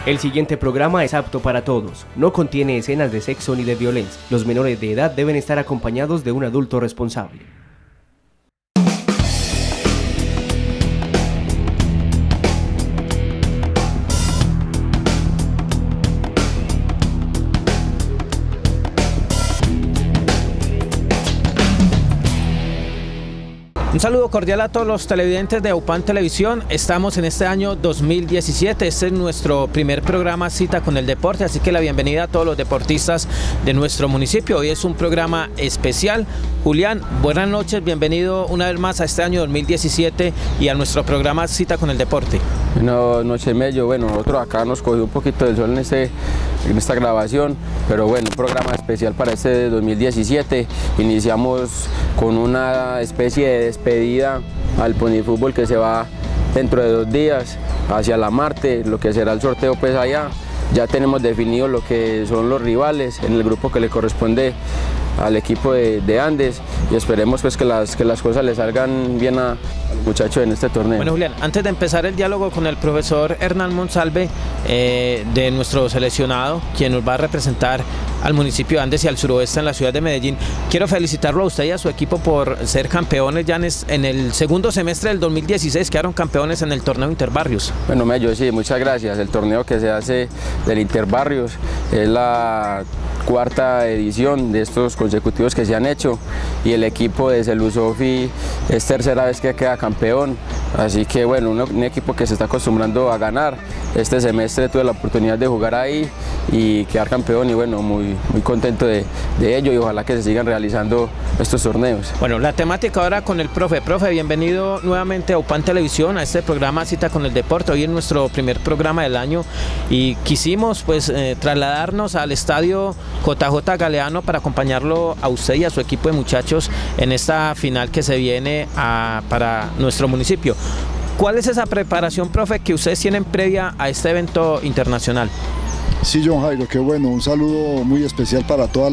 El siguiente programa es apto para todos. No contiene escenas de sexo ni de violencia. Los menores de edad deben estar acompañados de un adulto responsable. Un saludo cordial a todos los televidentes de UPAN Televisión. Estamos en este año 2017, este es nuestro primer programa Cita con el Deporte, así que la bienvenida a todos los deportistas de nuestro municipio. Hoy es un programa especial. Julián, buenas noches, bienvenido una vez más a este año 2017 y a nuestro programa Cita con el Deporte. Buenas noches, Mello. Bueno, nosotros acá nos cogió un poquito del sol en esta grabación, pero bueno, un programa especial para este 2017. Iniciamos con una especie de despedida al ponifútbol que se va dentro de 2 días hacia la Marte, lo que será el sorteo pues allá. Ya tenemos definido lo que son los rivales en el grupo que le corresponde al equipo de Andes y esperemos pues que las cosas le salgan bien a los muchachos en este torneo. Bueno, Julián, antes de empezar el diálogo con el profesor Hernán Monsalve, de nuestro seleccionado, quien nos va a representar al municipio de Andes y al suroeste en la ciudad de Medellín, quiero felicitarlo a usted y a su equipo por ser campeones ya en el segundo semestre del 2016, quedaron campeones en el torneo Interbarrios. Bueno, Mello, sí, muchas gracias. El torneo que se hace del Interbarrios es la 4ª edición de estos consecutivos que se han hecho y el equipo de Celusofi es 3ª vez que queda campeón, así que bueno, un equipo que se está acostumbrando a ganar. Este semestre tuve la oportunidad de jugar ahí y quedar campeón y bueno, muy contento de ello y ojalá que se sigan realizando estos torneos. Bueno, la temática ahora con el profe. Profe, bienvenido nuevamente a UPAN Televisión, a este programa Cita con el Deporte. Hoy es nuestro primer programa del año y quisimos pues trasladarnos al estadio JJ Galeano para acompañarlo a usted y a su equipo de muchachos en esta final que se viene para nuestro municipio. ¿Cuál es esa preparación, profe, que ustedes tienen previa a este evento internacional? Sí, John Jairo, qué bueno, un saludo muy especial para toda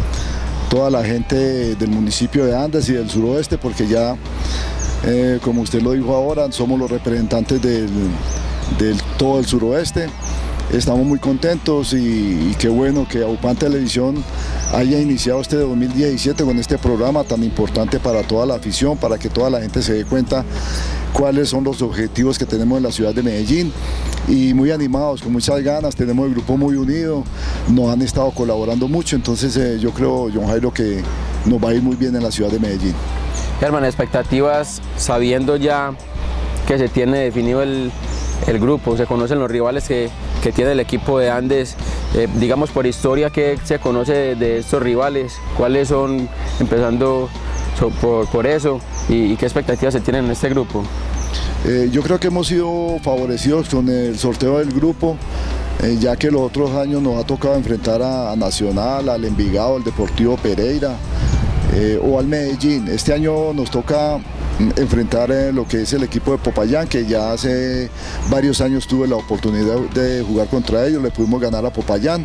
la gente del municipio de Andes y del suroeste, porque ya, como usted lo dijo ahora, somos los representantes del todo el suroeste. Estamos muy contentos y qué bueno que UPAN Televisión haya iniciado este 2017 con este programa tan importante para toda la afición, para que toda la gente se dé cuenta cuáles son los objetivos que tenemos en la ciudad de Medellín y muy animados, con muchas ganas, tenemos el grupo muy unido, nos han estado colaborando mucho, entonces yo creo, John Jairo, que nos va a ir muy bien en la ciudad de Medellín. Hermano, expectativas sabiendo ya que se tiene definido el grupo, se conocen los rivales que tiene el equipo de Andes, digamos por historia, ¿qué se conoce de estos rivales? ¿Cuáles son, empezando por eso, y qué expectativas se tienen en este grupo? Yo creo que hemos sido favorecidos con el sorteo del grupo, ya que los otros años nos ha tocado enfrentar a Nacional, al Envigado, al Deportivo Pereira o al Medellín. Este año nos toca enfrentar lo que es el equipo de Popayán, que ya hace varios años tuve la oportunidad de jugar contra ellos, le pudimos ganar a Popayán.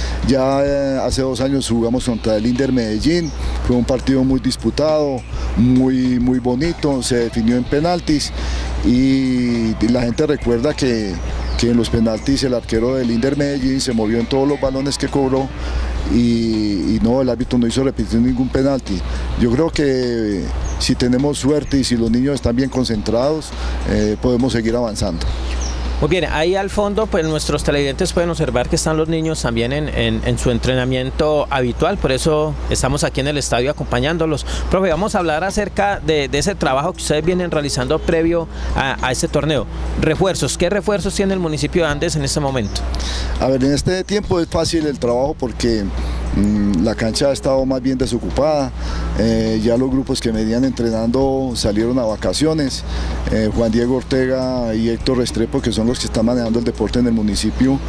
Ya hace 2 años jugamos contra el Inder Medellín, fue un partido muy disputado, muy bonito, se definió en penaltis y la gente recuerda que en los penaltis el arquero del Inder Medellín se movió en todos los balones que cobró y no, el árbitro no hizo repetir ningún penalti. Yo creo que si tenemos suerte y si los niños están bien concentrados, podemos seguir avanzando. Muy bien, ahí al fondo pues nuestros televidentes pueden observar que están los niños también en su entrenamiento habitual, por eso estamos aquí en el estadio acompañándolos. Profe, vamos a hablar acerca de ese trabajo que ustedes vienen realizando previo a este torneo. Refuerzos, ¿qué refuerzos tiene el municipio de Andes en este momento? A ver, en este tiempo es fácil el trabajo porque la cancha ha estado más bien desocupada, ya los grupos que venían entrenando salieron a vacaciones, Juan Diego Ortega y Héctor Restrepo, que son los que están manejando el deporte en el municipio,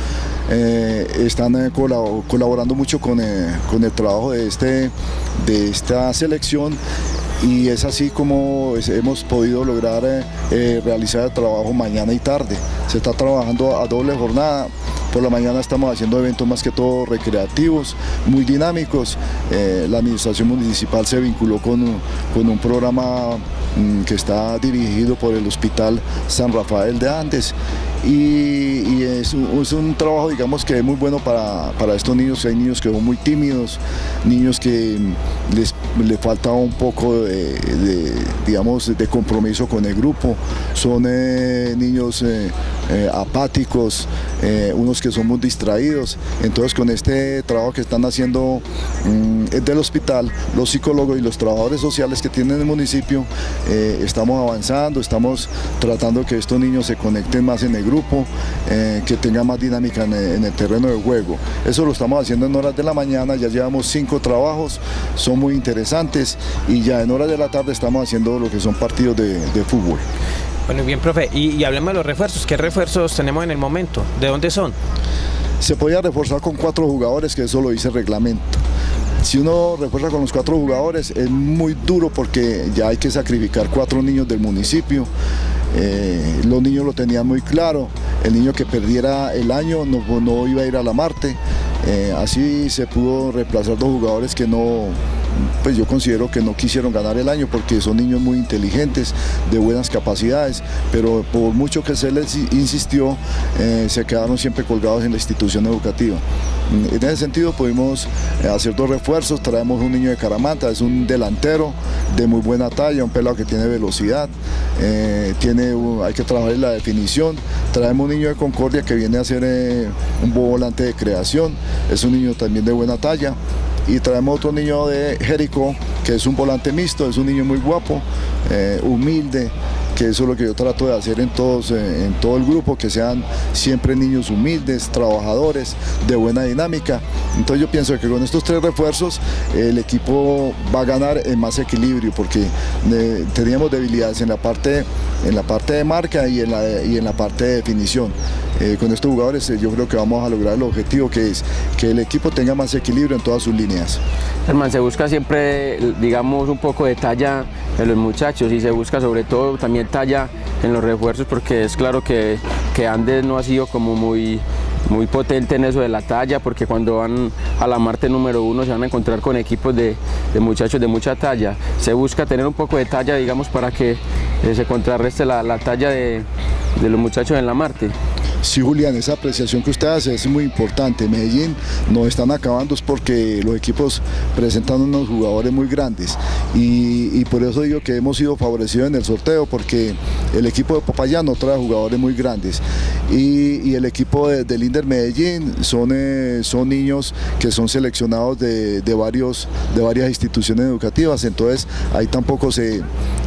están colaborando mucho con el trabajo de esta selección y es así como hemos podido lograr realizar el trabajo mañana y tarde. Se está trabajando a doble jornada. Por la mañana estamos haciendo eventos más que todo recreativos, muy dinámicos. La administración municipal se vinculó con un programa que está dirigido por el Hospital San Rafael de Andes y es un trabajo, digamos, que es muy bueno para estos niños. Hay niños que son muy tímidos, niños que les falta un poco digamos, de compromiso con el grupo, son niños apáticos, unos que son muy distraídos. Entonces, con este trabajo que están haciendo del hospital, los psicólogos y los trabajadores sociales que tienen el municipio, estamos avanzando, estamos tratando que estos niños se conecten más en el grupo, que tengan más dinámica en el terreno de juego. Eso lo estamos haciendo en horas de la mañana, ya llevamos 5 trabajos, son muy interesantes, y ya en horas de la tarde estamos haciendo lo que son partidos de fútbol. Bueno, bien, profe, y hablemos de los refuerzos. ¿Qué refuerzos tenemos en el momento? ¿De dónde son? Se podía reforzar con 4 jugadores, que eso lo dice el reglamento. Si uno refuerza con los 4 jugadores es muy duro, porque ya hay que sacrificar 4 niños del municipio. Los niños lo tenían muy claro, el niño que perdiera el año no iba a ir a la Marte. Así se pudo reemplazar 2 jugadores que pues yo considero que no quisieron ganar el año, porque son niños muy inteligentes, de buenas capacidades, pero por mucho que se les insistió, se quedaron siempre colgados en la institución educativa. En ese sentido pudimos hacer 2 refuerzos. Traemos un niño de Caramanta, es un delantero de muy buena talla, un pelado que tiene velocidad, hay que trabajar en la definición. Traemos un niño de Concordia que viene a ser un volante de creación, es un niño también de buena talla. Y traemos otro niño de Jericó, que es un volante mixto, es un niño muy guapo, humilde, que eso es lo que yo trato de hacer en todo el grupo, que sean siempre niños humildes, trabajadores, de buena dinámica. Entonces yo pienso que con estos 3 refuerzos el equipo va a ganar en más equilibrio, porque teníamos debilidades en la parte de marca y en la parte de definición. Con estos jugadores yo creo que vamos a lograr el objetivo, que es que el equipo tenga más equilibrio en todas sus líneas. Hermano, se busca siempre, digamos, un poco de talla en los muchachos, y se busca sobre todo también talla en los refuerzos, porque es claro que Andes no ha sido como muy potente en eso de la talla, porque cuando van a la Marte número 1 se van a encontrar con equipos de muchachos de mucha talla. Se busca tener un poco de talla, digamos, para que se contrarreste la talla de los muchachos en la Marte. Sí, Julián, esa apreciación que usted hace es muy importante. Medellín nos están acabando es porque los equipos presentan unos jugadores muy grandes, y por eso digo que hemos sido favorecidos en el sorteo, porque el equipo de Popayán trae jugadores muy grandes, y el equipo del Inder Medellín son niños que son seleccionados de varias instituciones educativas. Entonces ahí tampoco se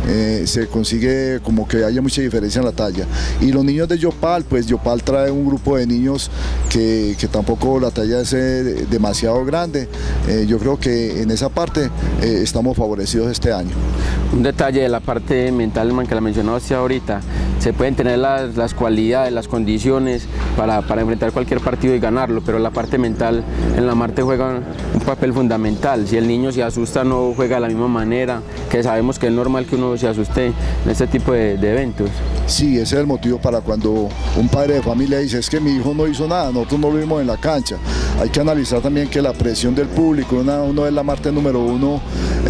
consigue como que haya mucha diferencia en la talla. Y los niños de Yopal, pues Yopal trae un grupo de niños que tampoco la talla es demasiado grande. Yo creo que en esa parte estamos favorecidos este año. Un detalle de la parte mental, man, que la mencionó usted ahorita, se pueden tener las cualidades, las condiciones para enfrentar cualquier partido y ganarlo, pero la parte mental en la Marte juega un papel fundamental. Si el niño se asusta, no juega de la misma manera, que sabemos que es normal que uno se asuste en este tipo de eventos. Sí, ese es el motivo para cuando un padre de familia dice: es que mi hijo no hizo nada, nosotros no lo vimos en la cancha. Hay que analizar también que la presión del público, uno es la Marte número 1,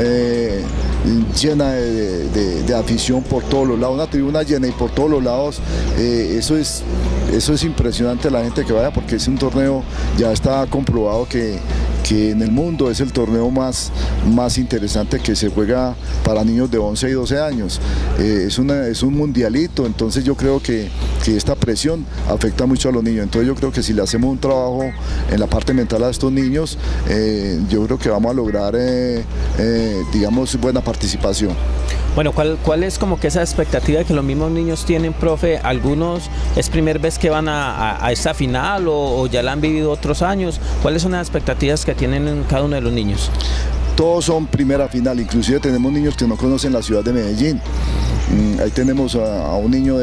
llena de afición por todos los lados, una tribuna llena y por todos los lados. Eso es impresionante, la gente que vaya, porque es un torneo, ya está comprobado que en el mundo es el torneo más interesante que se juega para niños de 11 y 12 años. Es un mundialito, entonces yo creo que esta presión afecta mucho a los niños. Entonces yo creo que si le hacemos un trabajo en la parte mental a estos niños, yo creo que vamos a lograr digamos, buena participación. Bueno, ¿cuál es como que esa expectativa que los mismos niños tienen, profe? Algunos es primera vez que van a esta final, o ya la han vivido otros años. ¿Cuáles son las expectativas que tienen en cada uno de los niños? Todos son primera final, inclusive tenemos niños que no conocen la ciudad de Medellín. Ahí tenemos a un niño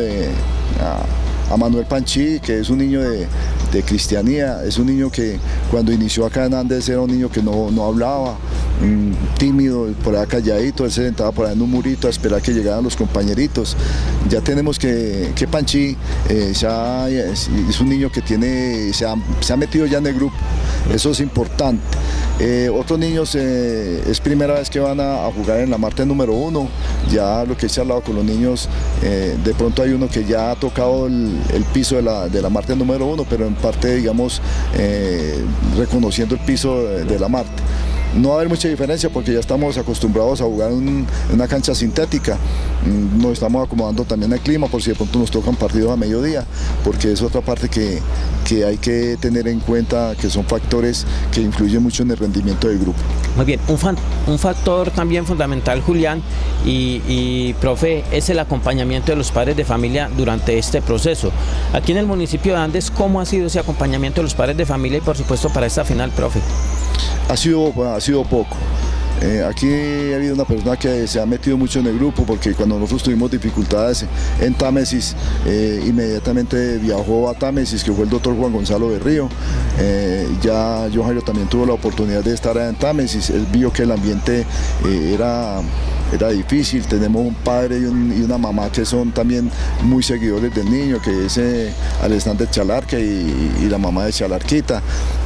a Manuel Panchi, que es un niño de cristianía, es un niño que cuando inició acá en Andes era un niño que no hablaba, tímido, por allá calladito, él se sentaba por allá en un murito a esperar que llegaran los compañeritos. Ya tenemos que Panchi es un niño que se ha metido ya en el grupo. eso es importante. Otros niños es primera vez que van a jugar en la Marte número 1, ya lo que he charlado con los niños, de pronto hay uno que ya ha tocado el piso de la Marte número 1, pero en parte, digamos, reconociendo el piso de la Marte. No va a haber mucha diferencia porque ya estamos acostumbrados a jugar en una cancha sintética. Nos estamos acomodando también al clima por si de pronto nos tocan partidos a mediodía, porque es otra parte que hay que tener en cuenta, que son factores que influyen mucho en el rendimiento del grupo. Muy bien, un factor también fundamental, Julián, y profe, es el acompañamiento de los padres de familia durante este proceso. Aquí en el municipio de Andes, ¿cómo ha sido ese acompañamiento de los padres de familia y por supuesto para esta final, profe? Ha sido poco. Aquí ha habido una persona que se ha metido mucho en el grupo, porque cuando nosotros tuvimos dificultades en Támesis, inmediatamente viajó a Támesis, que fue el doctor Juan Gonzalo Berrío. Ya John Jairo también tuvo la oportunidad de estar en Támesis. Él vio que el ambiente era difícil. Tenemos un padre y una mamá que son también muy seguidores del niño, que es Alexander Chalarca y la mamá de Chalarquita.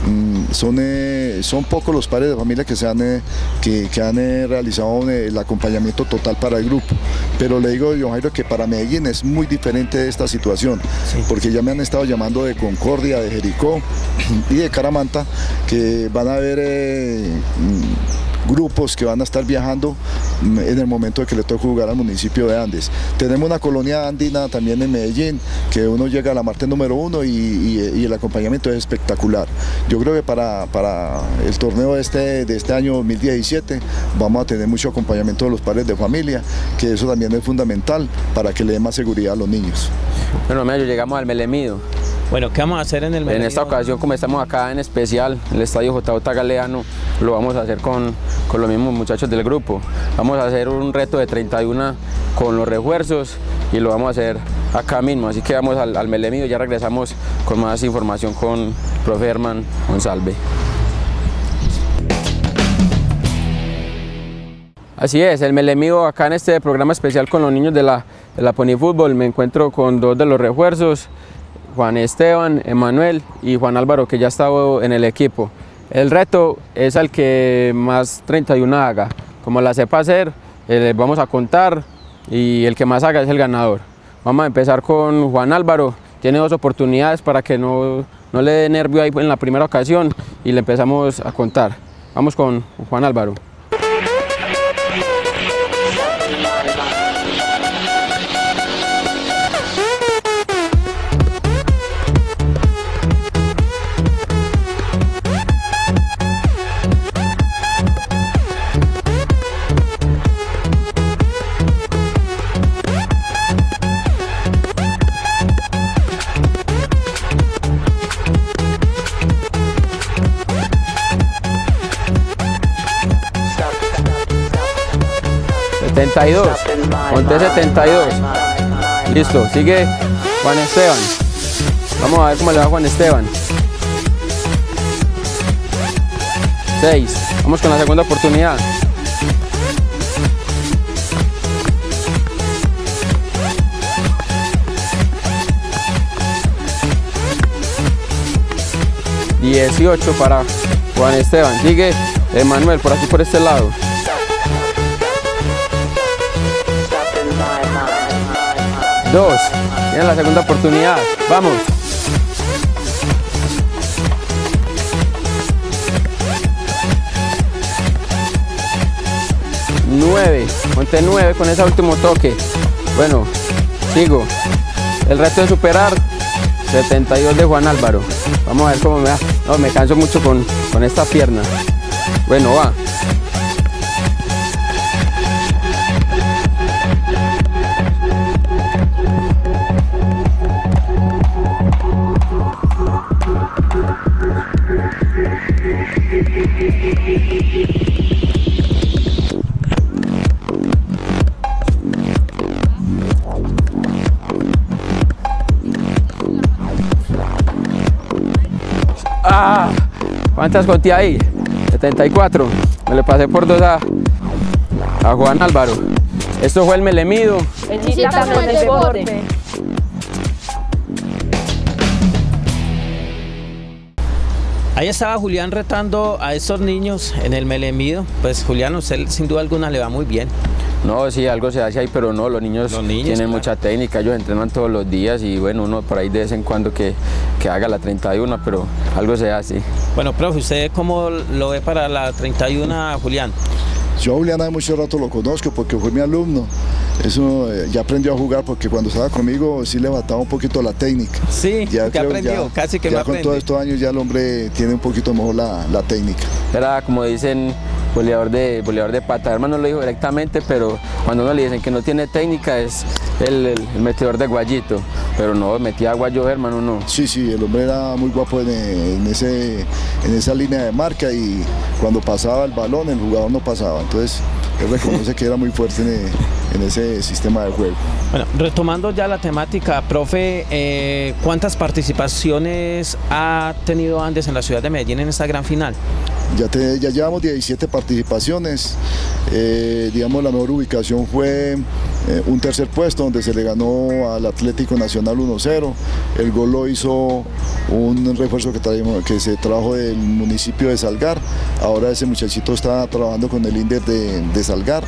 Son pocos los padres de familia que han realizado el acompañamiento total para el grupo, pero le digo a John Jairo que para Medellín es muy diferente esta situación, sí, porque ya me han estado llamando de Concordia, de Jericó y de Caramanta, que van a haber grupos que van a estar viajando en el momento de que le toque jugar al municipio de Andes. Tenemos una colonia andina también en Medellín, que uno llega a la Marte número 1 y el acompañamiento es espectacular. Yo creo que para el torneo de este año 2017 vamos a tener mucho acompañamiento de los padres de familia, que eso también es fundamental para que le dé más seguridad a los niños. Bueno, llegamos al Melemido. Bueno, ¿qué vamos a hacer en el Melemido? En esta ocasión, como estamos acá en especial, el estadio JJ Galeano, lo vamos a hacer con los mismos muchachos del grupo. Vamos a hacer un reto de 31 con los refuerzos y lo vamos a hacer acá mismo. Así que vamos al Melemido, ya regresamos con más información con profe Herman Monsalve. Así es, el Melemido acá en este programa especial con los niños de la Pony Fútbol. Me encuentro con dos de los refuerzos, Juan Esteban, Emanuel y Juan Álvaro, que ya ha estado en el equipo. El reto es al que más 31 haga. Como la sepa hacer, vamos a contar y el que más haga es el ganador. Vamos a empezar con Juan Álvaro. Tiene 2 oportunidades para que no le dé nervio ahí en la primera ocasión y le empezamos a contar. Vamos con Juan Álvaro. Ponte 72. Listo, sigue Juan Esteban. Vamos a ver cómo le va a Juan Esteban. 6. Vamos con la segunda oportunidad. 18 para Juan Esteban. Sigue Emanuel por aquí, por este lado. 2. Tiene la segunda oportunidad. Vamos. 9. Ponte 9 con ese último toque. Bueno, sigo. El reto de superar 72 de Juan Álvaro. Vamos a ver cómo me va. No, me canso mucho con esta pierna. Bueno, va. ¿Cuántas conté ahí? 74. Me le pasé por 2 a Juan Álvaro. Esto fue el Melemido. Cita con el deporte. Ahí estaba Julián retando a estos niños en el Melemido. Pues Julián, usted sin duda alguna le va muy bien. No, sí, algo se hace ahí, pero no, los niños tienen claro, mucha técnica, ellos entrenan todos los días y bueno, uno por ahí de vez en cuando que haga la 31, pero algo se hace. Bueno, profe, ¿usted cómo lo ve para la 31, Julián? Yo a Julián hace mucho rato lo conozco porque fue mi alumno. Eso ya aprendió a jugar porque cuando estaba conmigo sí le faltaba un poquito la técnica. Sí, ya aprendió, casi que me aprende. Con todos estos años ya el hombre tiene un poquito mejor la técnica. Era como dicen, voleador de pata. Hermano, no lo dijo directamente, pero cuando uno le dicen que no tiene técnica es el metedor de guayito. Pero no, metía guayo, hermano, no. Sí, el hombre era muy guapo en esa línea de marca y cuando pasaba el balón el jugador no pasaba. Entonces él reconoce que era muy fuerte en ese sistema de juego. Bueno, retomando ya la temática, profe, ¿cuántas participaciones ha tenido Andes en la ciudad de Medellín en esta gran final? Ya llevamos 17 participaciones, digamos la mejor ubicación fue un tercer puesto donde se le ganó al Atlético Nacional 1-0, el gol lo hizo un refuerzo que se trajo del municipio de Salgar, ahora ese muchachito está trabajando con el Inder de Salgar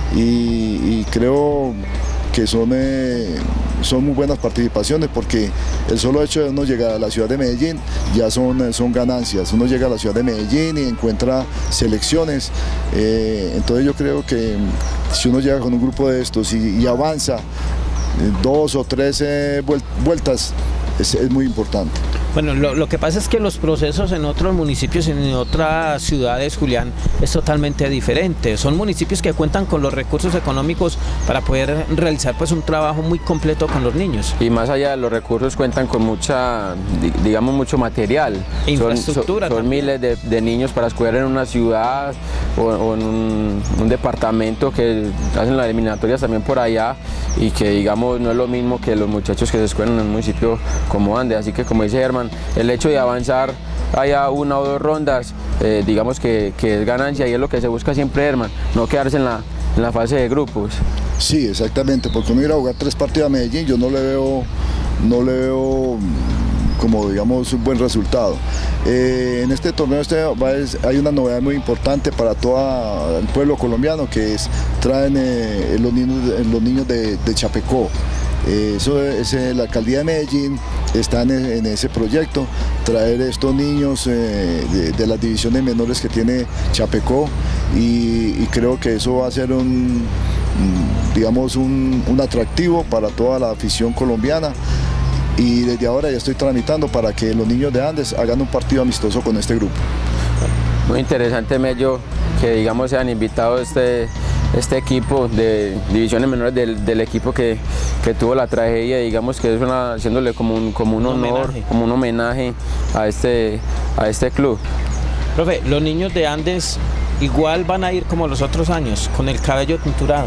y creo que son muy buenas participaciones porque el solo hecho de uno llegar a la ciudad de Medellín ya son ganancias. Uno llega a la ciudad de Medellín y encuentra selecciones, entonces yo creo que si uno llega con un grupo de estos y avanza 2 o 3 vueltas es muy importante. Bueno, lo que pasa es que los procesos en otros municipios y en otras ciudades, Julián, es totalmente diferente. Son municipios que cuentan con los recursos económicos para poder realizar pues un trabajo muy completo con los niños. Y más allá de los recursos cuentan con mucho material. Infraestructura. Son miles de niños para escoger en una ciudad o en un departamento que hacen las eliminatorias también por allá y que digamos no es lo mismo que los muchachos que se escogen en un municipio como Andes. Así que como dice Germán, el hecho de avanzar haya 1 o 2 rondas, digamos que es ganancia y es lo que se busca siempre, Germán, no quedarse en la fase de grupos. Sí, exactamente, porque uno ir a jugar 3 partidos a Medellín, yo no le veo como digamos un buen resultado. En este torneo hay una novedad muy importante para todo el pueblo colombiano que traen los niños de Chapecó. La alcaldía de Medellín está en ese proyecto, traer estos niños de las divisiones menores que tiene Chapecó y creo que eso va a ser un atractivo para toda la afición colombiana y desde ahora ya estoy tramitando para que los niños de Andes hagan un partido amistoso con este grupo. Muy interesante, Mello, que digamos sean invitados este equipo de divisiones menores del equipo que tuvo la tragedia, digamos que es haciéndole como un honor, como un homenaje a este club. Profe, los niños de Andes igual van a ir como los otros años, con el cabello tinturado.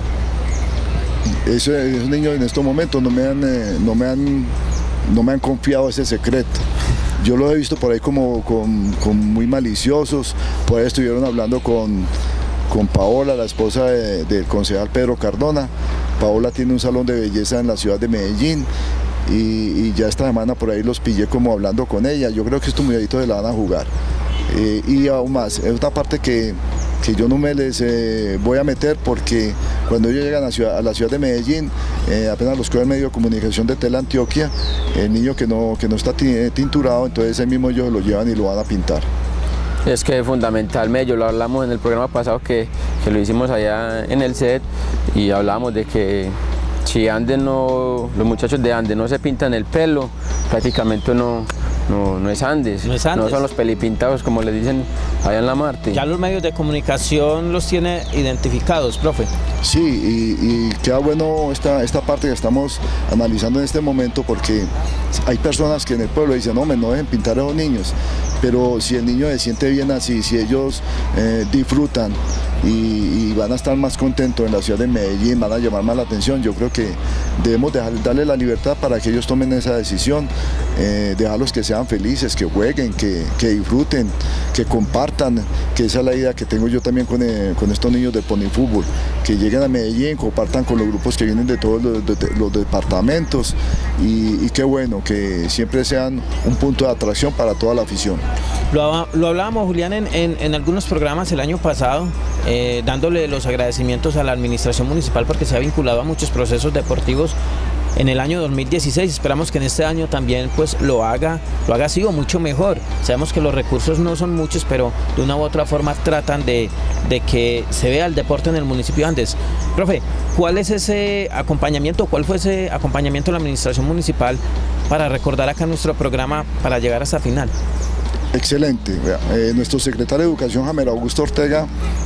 Esos niños en estos momentos no me han confiado ese secreto. Yo los he visto por ahí como muy maliciosos, por ahí estuvieron hablando con Paola, la esposa del concejal Pedro Cardona. Paola tiene un salón de belleza en la ciudad de Medellín y ya esta semana por ahí los pillé como hablando con ella. Yo creo que estos muchachitos se la van a jugar. Y aún más, es otra parte que yo no me les voy a meter porque cuando ellos llegan a la ciudad de Medellín, apenas los coge el medio de comunicación de Teleantioquia, el niño que no está tinturado, entonces ahí mismo ellos lo llevan y lo van a pintar. Es que es fundamental, Mello, lo hablamos en el programa pasado que lo hicimos allá en el set y hablábamos de que si los muchachos de Andes no se pintan el pelo, prácticamente no es Andes, no son los pelipintados como le dicen allá en la Marte. Ya los medios de comunicación los tiene identificados, profe. Sí, y queda bueno esta parte que estamos analizando en este momento porque hay personas que en el pueblo dicen, no dejen pintar a los niños, pero si el niño se siente bien así, si ellos disfrutan y van a estar más contentos en la ciudad de Medellín, van a llamar más la atención, yo creo que debemos darle la libertad para que ellos tomen esa decisión, dejarlos que sean felices, que jueguen, que disfruten, que compartan, que esa es la idea que tengo yo también con estos niños del Pony Fútbol, que lleguen a Medellín, compartan con los grupos que vienen de todos los departamentos y qué bueno, que siempre sean un punto de atracción para toda la afición. Lo hablábamos, Julián, en algunos programas el año pasado, dándole los agradecimientos a la administración municipal porque se ha vinculado a muchos procesos deportivos en el año 2016. Esperamos que en este año también pues lo haga así o mucho mejor. Sabemos que los recursos no son muchos, pero de una u otra forma tratan de que se vea el deporte en el municipio de Andes. Profe, ¿cuál es ese acompañamiento? ¿Cuál fue ese acompañamiento de la administración municipal para recordar acá nuestro programa para llegar hasta final? Excelente. Nuestro secretario de Educación, Jamer Augusto Ortega,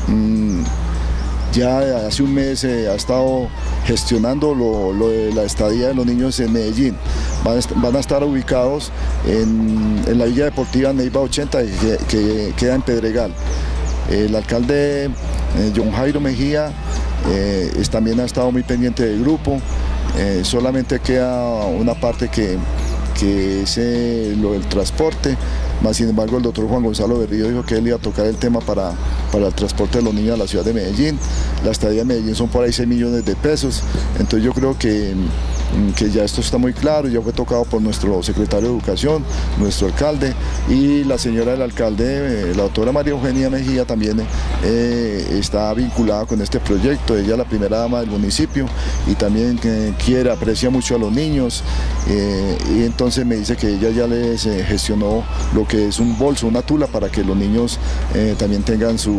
ya hace un mes ha estado gestionando lo de la estadía de los niños en Medellín. Van a estar ubicados en la Villa Deportiva Neiva 80, que queda en Pedregal. El alcalde John Jairo Mejía también ha estado muy pendiente del grupo. Solamente queda una parte que es lo del transporte. Más sin embargo, el doctor Juan Gonzalo Berrío dijo que él iba a tocar el tema para el transporte de los niños a la ciudad de Medellín. La estadía de Medellín son por ahí 6 millones de pesos. Entonces yo creo que ya esto está muy claro, ya fue tocado por nuestro secretario de Educación, nuestro alcalde, y la señora del alcalde, la doctora María Eugenia Mejía, también está vinculada con este proyecto. Ella es la primera dama del municipio y también aprecia mucho a los niños, y entonces me dice que ella ya les gestionó lo que es un bolso, una tula, para que los niños también tengan su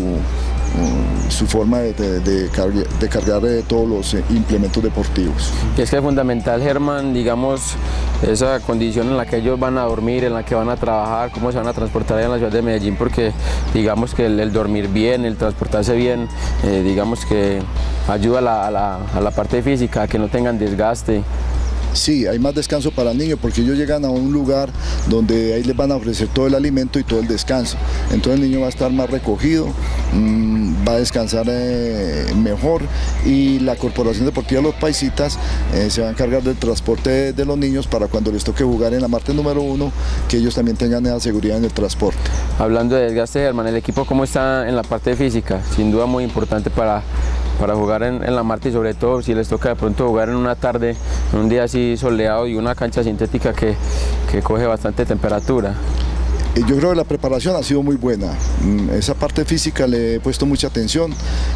forma de cargar todos los implementos deportivos. Y es que es fundamental, Germán, digamos, esa condición en la que ellos van a dormir, en la que van a trabajar, cómo se van a transportar allá en la ciudad de Medellín, porque digamos que el dormir bien, el transportarse bien, digamos que ayuda a la parte física, a que no tengan desgaste. Sí, hay más descanso para el niño porque ellos llegan a un lugar donde ahí les van a ofrecer todo el alimento y todo el descanso. Entonces el niño va a estar más recogido, va a descansar mejor, y la Corporación Deportiva Los Paisitas se va a encargar del transporte de los niños para cuando les toque jugar en la Marte número 1, que ellos también tengan esa seguridad en el transporte. Hablando de desgaste, Germán, ¿el equipo cómo está en la parte física? Sin duda muy importante para jugar en la Marte, y sobre todo si les toca de pronto jugar en una tarde, en un día así soleado y una cancha sintética que coge bastante temperatura. Yo creo que la preparación ha sido muy buena. Esa parte física le he puesto mucha atención,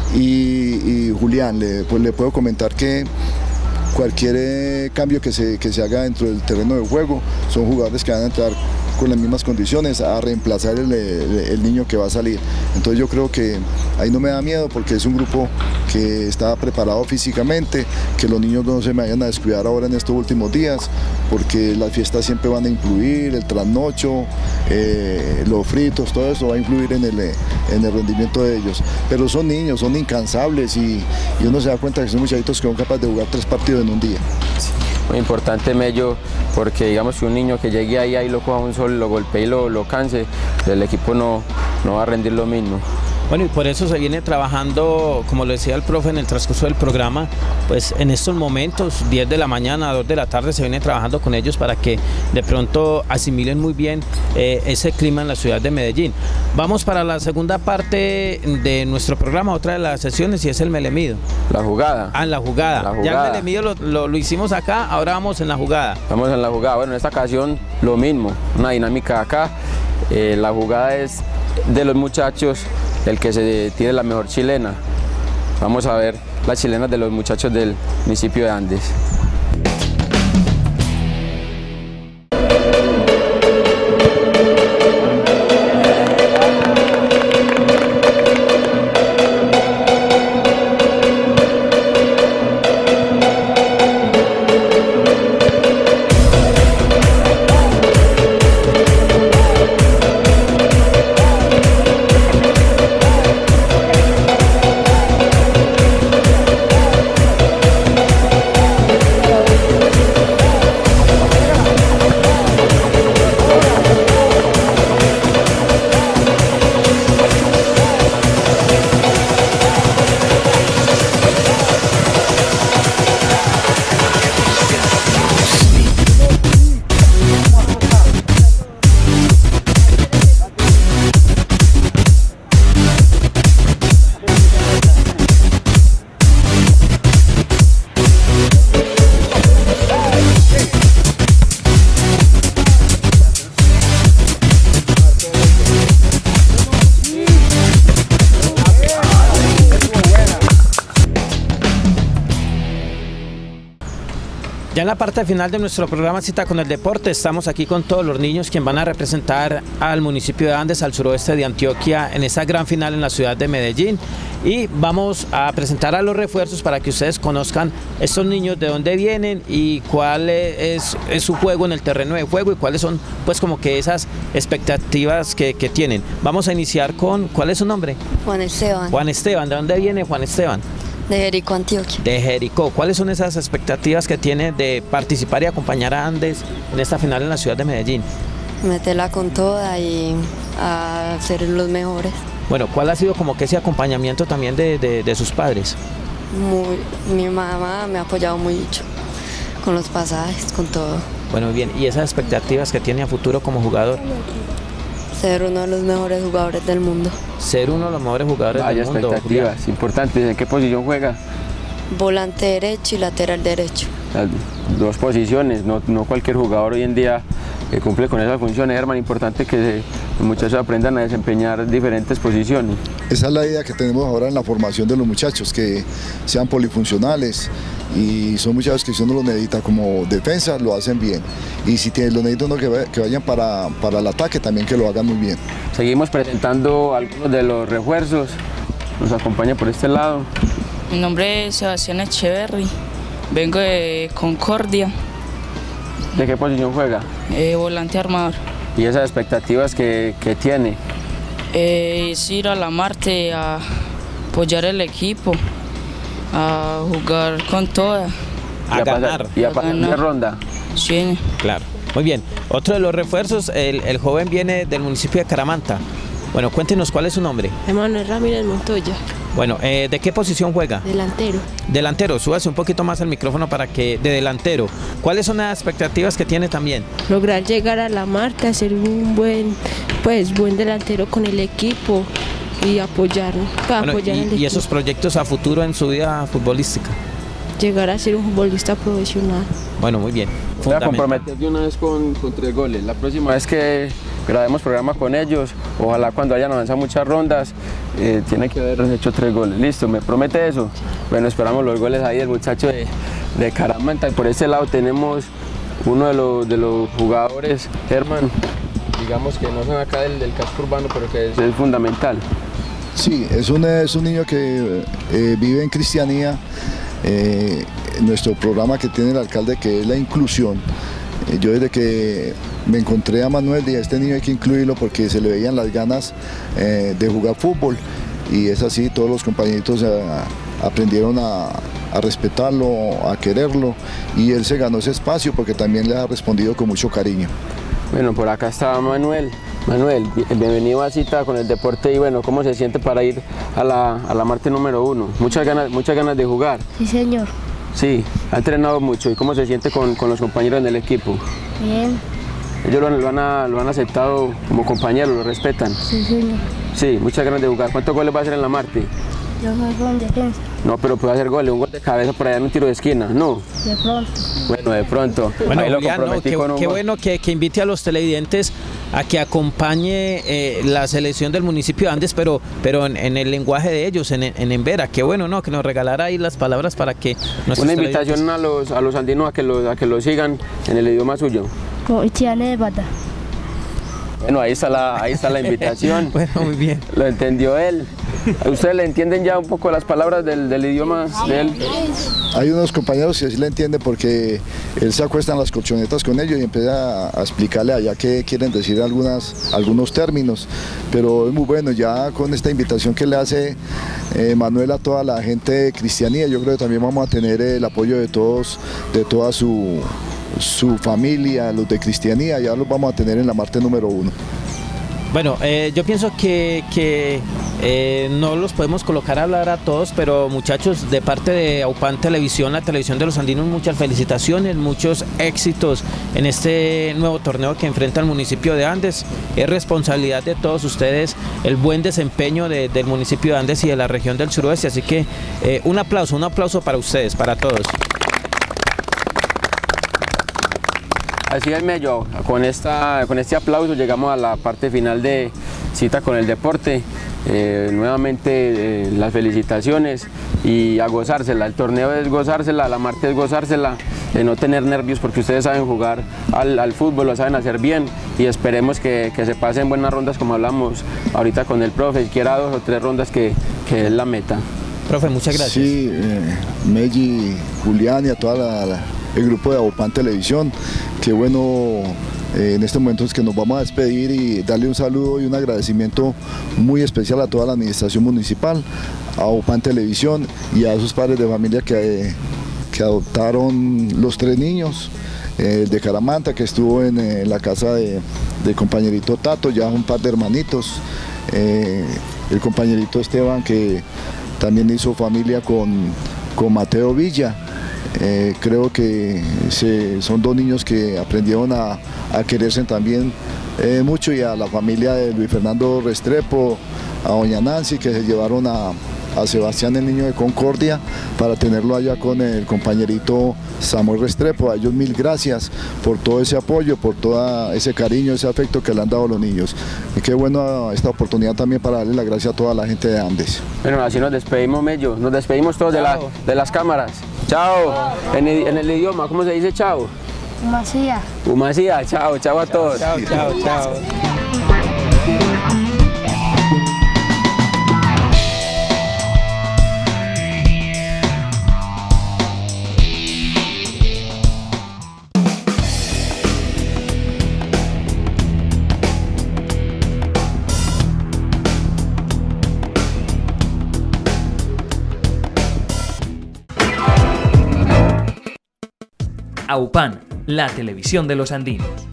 y Julián, le puedo comentar que cualquier cambio que se haga dentro del terreno de juego, son jugadores que van a entrar con las mismas condiciones a reemplazar el niño que va a salir. Entonces yo creo que ahí no me da miedo, porque es un grupo que está preparado físicamente, que los niños no se me vayan a descuidar ahora en estos últimos días, porque las fiestas siempre van a influir, el trasnocho, los fritos, todo eso va a influir en el rendimiento de ellos. Pero son niños, son incansables, y uno se da cuenta que son muchachitos que son capaces de jugar 3 partidos en un día. Muy importante, Mello, porque digamos que un niño que llegue ahí lo coja un sol, lo golpee y lo canse, el equipo no va a rendir lo mismo. Bueno, y por eso se viene trabajando, como lo decía el profe en el transcurso del programa, pues en estos momentos, 10 de la mañana, 2 de la tarde, se viene trabajando con ellos para que de pronto asimilen muy bien ese clima en la ciudad de Medellín. Vamos para la segunda parte de nuestro programa, otra de las sesiones, y es el Melemido. La jugada. Ah, la jugada. Ya el Melemido lo hicimos acá, ahora vamos en la jugada. Vamos en la jugada. Bueno, en esta ocasión lo mismo, una dinámica acá. La jugada es de los muchachos, el que se tire la mejor chilena. Vamos a ver las chilenas de los muchachos del municipio de Andes. Ya en la parte final de nuestro programa Cita con el Deporte estamos aquí con todos los niños quienes van a representar al municipio de Andes, al suroeste de Antioquia, en esa gran final en la ciudad de Medellín. Y vamos a presentar a los refuerzos para que ustedes conozcan estos niños, de dónde vienen y cuál es su juego en el terreno de juego y cuáles son pues como que esas expectativas que tienen. Vamos a iniciar con, ¿cuál es su nombre? Juan Esteban. Juan Esteban, ¿de dónde viene Juan Esteban? De Jericó, Antioquia. De Jericó. ¿Cuáles son esas expectativas que tiene de participar y acompañar a Andes en esta final en la ciudad de Medellín? Meterla con toda y a ser los mejores. Bueno, ¿cuál ha sido como que ese acompañamiento también de sus padres? Mi mamá me ha apoyado mucho con los pasajes, con todo. Bueno, bien, ¿y esas expectativas que tiene a futuro como jugador? Ser uno de los mejores jugadores del mundo. Ser uno de los mejores jugadores del mundo. Expectativas importantes. ¿En qué posición juega? Volante derecho y lateral derecho. Las dos posiciones, no cualquier jugador hoy en día cumple con esas funciones. Hermano, importante que los muchachos aprendan a desempeñar diferentes posiciones. Esa es la idea que tenemos ahora en la formación de los muchachos, que sean polifuncionales, y son muchachos que si uno los necesita como defensa, lo hacen bien, y si lo necesita uno que vayan para el ataque, también que lo hagan muy bien. Seguimos presentando algunos de los refuerzos. Nos acompaña por este lado. Mi nombre es Sebastián Echeverry, vengo de Concordia. ¿De qué posición juega? Volante armador. ¿Y esas expectativas que tiene? Es ir a la Marte a apoyar el equipo, a jugar con toda. A ganar. ¿Y a pasar de ronda? Sí. Claro. Muy bien. Otro de los refuerzos, el joven viene del municipio de Caramanta. Bueno, cuéntenos cuál es su nombre. Emanuel Ramírez Montoya. Bueno, ¿de qué posición juega? Delantero. Delantero, súbase un poquito más el micrófono para que, de delantero. ¿Cuáles son las expectativas que tiene también? Lograr llegar a la marca, ser un buen delantero con el equipo y apoyar al equipo. ¿Y esos proyectos a futuro en su vida futbolística? Llegar a ser un futbolista profesional. Bueno, muy bien. Voy a comprometer de una vez con 3 goles. La próxima vez que grabemos programa con ellos, ojalá cuando hayan avanzado muchas rondas, tiene que haber hecho 3 goles. ¿Listo? ¿Me promete eso? Bueno, esperamos los goles ahí del muchacho de Caramanta. Y por ese lado tenemos uno de los jugadores, Germán, digamos que no son acá del casco urbano, pero que es fundamental. Sí, es un niño que vive en Cristianía. Nuestro programa que tiene el alcalde, que es la inclusión, yo desde que me encontré a Manuel dije, este niño hay que incluirlo porque se le veían las ganas de jugar fútbol, y es así, todos los compañeritos aprendieron a respetarlo, a quererlo, y él se ganó ese espacio porque también le ha respondido con mucho cariño. Bueno, por acá está Manuel. Manuel, bienvenido a Cita con el Deporte. Y bueno, ¿cómo se siente para ir a la Marte número 1? Muchas ganas de jugar. Sí, señor. Sí, ha entrenado mucho. ¿Y cómo se siente con los compañeros del equipo? Bien. ¿Ellos lo han aceptado como compañero, lo respetan? Sí, señor. Sí, muchas ganas de jugar. ¿Cuántos goles va a hacer en la Marte? Yo juego en defensa. No, pero puede hacer goles, un gol de cabeza por allá en un tiro de esquina, ¿no? De pronto. Bueno, de pronto. Bueno, ahí lo Julián, comprometí con un qué gol. bueno que invite a los televidentes a que acompañe la selección del municipio de Andes, pero en el lenguaje de ellos, en Embera. Qué bueno, ¿no? Que nos regalara ahí las palabras para que una invitación a los andinos a que lo sigan en el idioma suyo. Cochiane de Bata. Bueno, ahí está la invitación. Bueno, muy bien. Lo entendió él. ¿Ustedes le entienden ya un poco las palabras del idioma de él? Hay unos compañeros que sí le entienden porque él se acuesta en las colchonetas con ellos y empieza a explicarle allá qué quieren decir algunos términos. Pero es muy bueno, ya con esta invitación que le hace Manuel a toda la gente de Cristianía, yo creo que también vamos a tener el apoyo de toda su familia, los de Cristianía, ya los vamos a tener en la Marte número 1. Bueno, yo pienso que no los podemos colocar a hablar a todos, pero muchachos, de parte de Aupan Televisión, la televisión de los andinos, muchas felicitaciones, muchos éxitos en este nuevo torneo que enfrenta el municipio de Andes. Es responsabilidad de todos ustedes el buen desempeño del municipio de Andes y de la región del suroeste, así que un aplauso para ustedes, para todos. Así es, Mello, con este aplauso llegamos a la parte final de Cita con el Deporte. Nuevamente las felicitaciones y a gozársela. El torneo es gozársela, la Marte es gozársela no tener nervios, porque ustedes saben jugar al fútbol, lo saben hacer bien, y esperemos que se pasen buenas rondas como hablamos ahorita con el profe, siquiera 2 o 3 rondas que es la meta. Profe, muchas gracias. Sí, Melli, Julián y a todo el grupo de Aupán Televisión, qué bueno. En este momento es que nos vamos a despedir y darle un saludo y un agradecimiento muy especial a toda la administración municipal, a Aupán Televisión y a esos padres de familia que adoptaron los 3 niños, el de Caramanta que estuvo en la casa de compañerito Tato, ya un par de hermanitos, el compañerito Esteban que también hizo familia con Mateo Villa. Creo que son 2 niños que aprendieron a quererse también mucho, y a la familia de Luis Fernando Restrepo, a doña Nancy, que se llevaron a Sebastián, el niño de Concordia, para tenerlo allá con el compañerito Samuel Restrepo. A ellos 1000 gracias por todo ese apoyo, por todo ese cariño, ese afecto que le han dado a los niños. Y qué bueno esta oportunidad también para darle las gracias a toda la gente de Andes. Bueno, así nos despedimos, Mello, nos despedimos todos de las cámaras. Chao. En el idioma, ¿cómo se dice chao? Humasía. Humasía, chao, chao a todos. Chao, chao, chao. Aupán, la televisión de los andinos.